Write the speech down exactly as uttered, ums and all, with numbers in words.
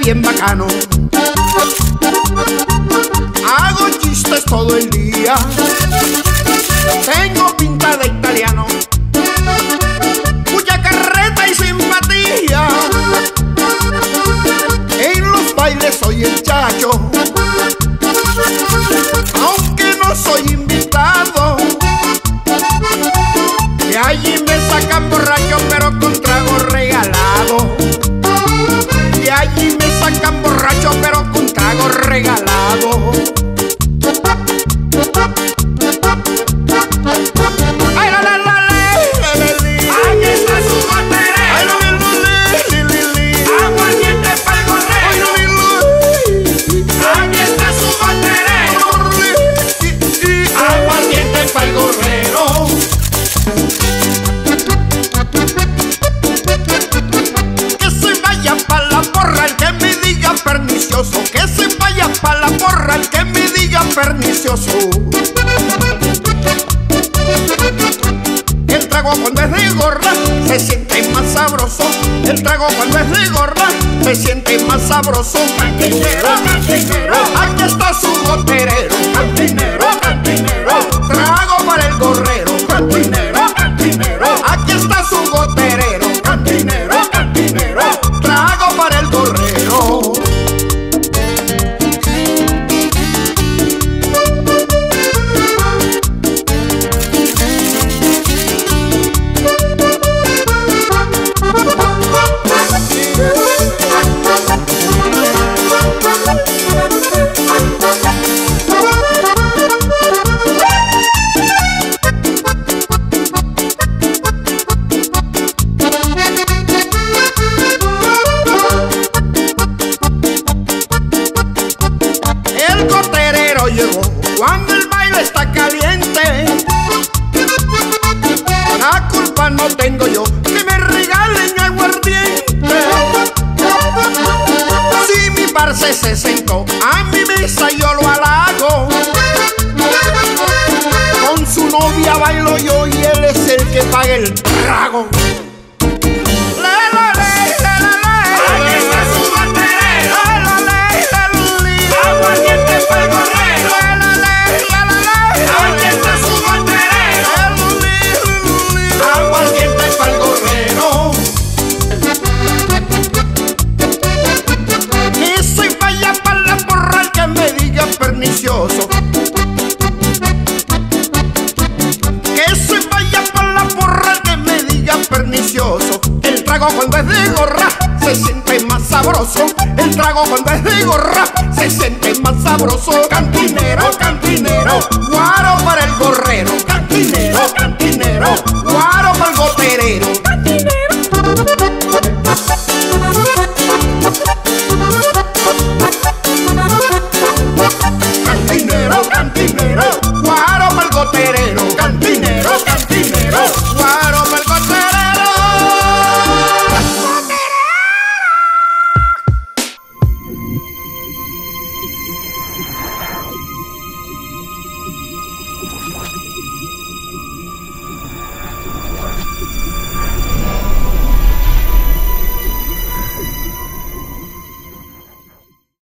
bien bacano. Hago chistes todo el día. Tengo pinta de italiano, mucha carreta y simpatía. En los bailes soy el chacho, aunque no soy invitado. De allí me sacan borracho pero con trago regalado. De allí me sacan borracho pero con trago regalado. Ay, la, la, la, la, la, la, la. Aquí está su goterero. Ay, la, la, la, la, la, la. Aguardiente pa'l gorrero. Aquí está su goterero. Aguardiente pa'l gorrero. Que se vaya pa' la porra el que me diga pernicioso. Que se vaya pa' la porra el que me diga pernicioso. El trago cuando es de gorra se siente más sabroso. El trago cuando es de gorra se siente más sabroso. Cantinero, cantinero. Aquí está su goterero. Cantinero, cantinero. Trago para el gorrero. Cantinero, cantinero. Aquí está su goterero. Cantinero, cantinero. Trago para el gorrero. El goterero llegó cuando el baile está caliente. La culpa no tengo yo que me regalen aguardiente. Si mi parce se sentó a mi mesa yo lo halago. Con su novia bailo yo y él es el que paga el trago. La, la, la, la, la, la. Aquí está su goterero. La, la, la, la, la. Aguardiente pa'l gorrero. La, la, la, la, la, la. Aquí está su goterero. Aguardiente pa'l gorrero. Que se vaya pa' la porra el que me diga pernicioso. Que se vaya pa' la porra el que me diga pernicioso. El trago cuando es de gorra se siente más sabroso. El trago cuando es de gorra se siente más sabroso. Cantinero, cantinero, guaro para el gorro.